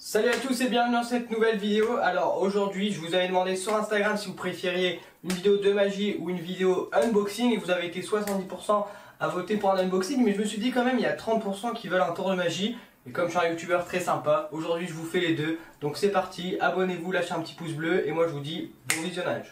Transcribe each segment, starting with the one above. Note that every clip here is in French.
Salut à tous et bienvenue dans cette nouvelle vidéo. Alors aujourd'hui je vous avais demandé sur Instagram si vous préfériez une vidéo de magie ou une vidéo unboxing et vous avez été 70% à voter pour un unboxing, mais je me suis dit quand même il y a 30% qui veulent un tour de magie. Et comme je suis un youtubeur très sympa, aujourd'hui je vous fais les deux. Donc c'est parti, abonnez-vous, lâchez un petit pouce bleu et moi je vous dis bon visionnage.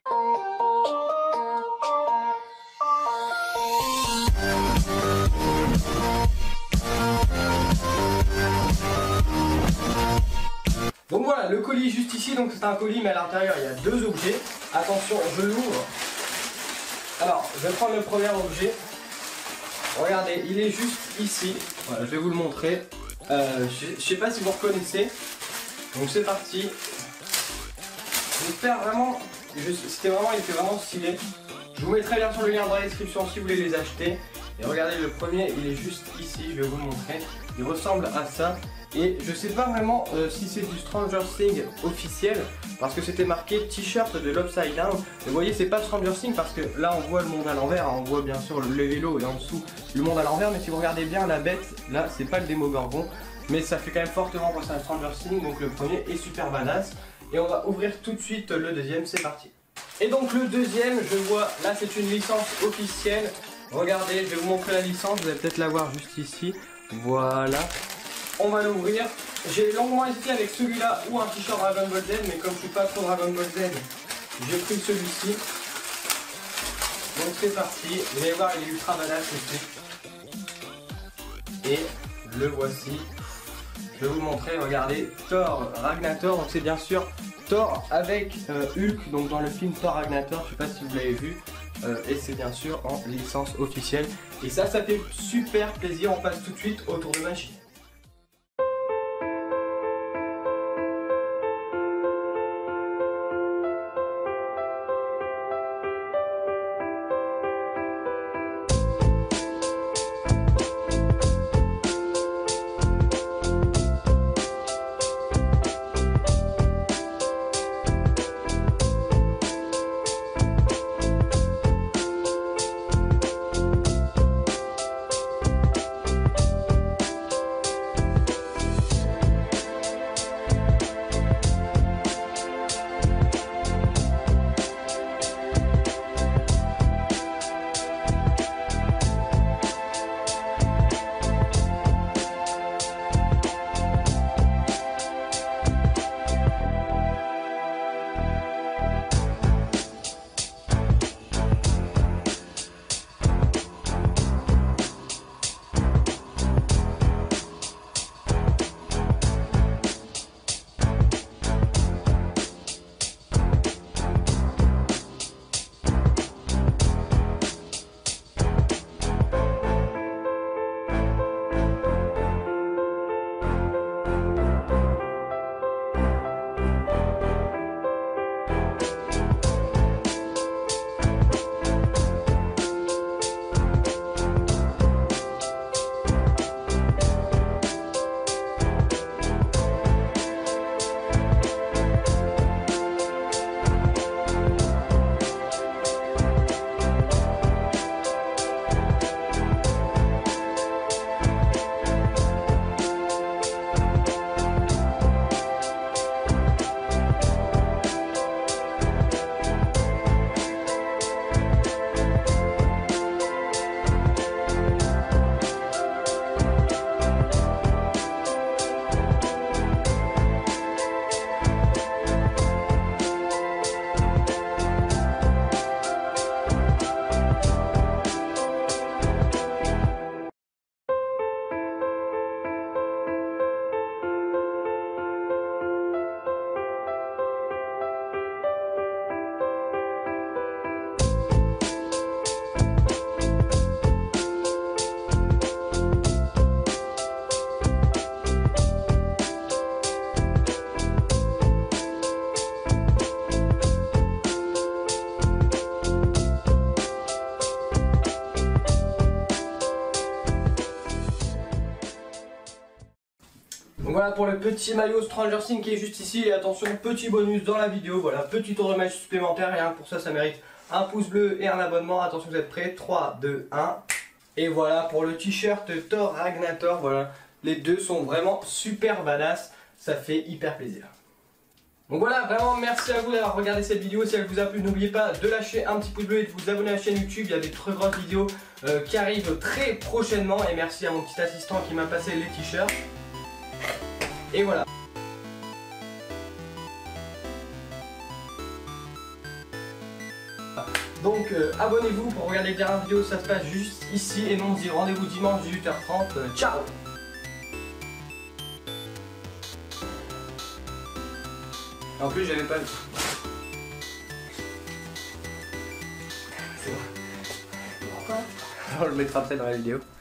Donc voilà, le colis est juste ici, donc c'est un colis mais à l'intérieur il y a deux objets. Attention, je l'ouvre. Alors, je vais prendre le premier objet. Regardez, il est juste ici. Voilà, je vais vous le montrer. Je sais pas si vous reconnaissez. Donc c'est parti. J'espère vraiment, il était vraiment stylé. Je vous mettrai bien sûr le lien dans la description si vous voulez les acheter. Et regardez, le premier, il est juste ici, je vais vous le montrer. Il ressemble à ça. Et je sais pas vraiment si c'est du Stranger Things officiel, parce que c'était marqué t-shirt de l'Upside Down. Et vous voyez, c'est pas Stranger Things parce que là on voit le monde à l'envers, hein, on voit bien sûr le vélo et en dessous le monde à l'envers. Mais si vous regardez bien la bête, là c'est pas le Démogorgon, mais ça fait quand même fortement penser à Stranger Things. Donc le premier est super badass. Et on va ouvrir tout de suite le deuxième, c'est parti. Et donc le deuxième, je vois, là c'est une licence officielle. Regardez, je vais vous montrer la licence, vous allez peut-être la voir juste ici. Voilà. On va l'ouvrir. J'ai longuement hésité avec celui-là ou un t-shirt Dragon Ball Z, mais comme je suis pas trop Dragon Ball Z, j'ai pris celui-ci. Donc c'est parti. Vous allez voir, il est ultra badass aussi. Et le voici. Je vais vous montrer. Regardez, Thor Ragnator. Donc c'est bien sûr Thor avec Hulk. Donc dans le film Thor Ragnator, je sais pas si vous l'avez vu. Et c'est bien sûr en licence officielle. Et ça fait super plaisir. On passe tout de suite au tour de magie. Donc voilà pour le petit maillot Stranger Things qui est juste ici. Et attention, petit bonus dans la vidéo. Voilà, petit tour de magie supplémentaire. Rien que pour ça, ça mérite un pouce bleu et un abonnement. Attention, vous êtes prêts? 3, 2, 1. Et voilà pour le t-shirt Thor Ragnator. Voilà, les deux sont vraiment super badass. ça fait hyper plaisir. Donc voilà, vraiment merci à vous d'avoir regardé cette vidéo. Si elle vous a plu, n'oubliez pas de lâcher un petit pouce bleu et de vous abonner à la chaîne YouTube. Il y a des très grosses vidéos qui arrivent très prochainement. Et merci à mon petit assistant qui m'a passé les t-shirts. Et voilà. Donc abonnez-vous pour regarder les dernières vidéos, ça se passe juste ici. Et nous on se dit rendez-vous dimanche 18h30. Ciao. En plus j'avais pas... C'est vrai. Pourquoi? On le mettra peut-être dans la vidéo.